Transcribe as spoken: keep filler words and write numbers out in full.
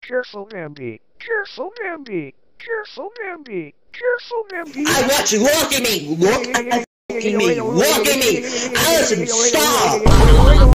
Careful, Bambi. Careful, Bambi. Careful, Bambi. Careful, Bambi. I want you. Look at me. Look at me. Look at me. Allison, stop.